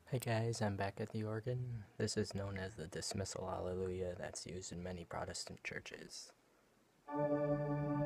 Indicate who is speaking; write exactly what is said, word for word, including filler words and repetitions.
Speaker 1: Hey guys, I'm back at the organ. This is known as the dismissal Alleluia that's used in many Protestant churches.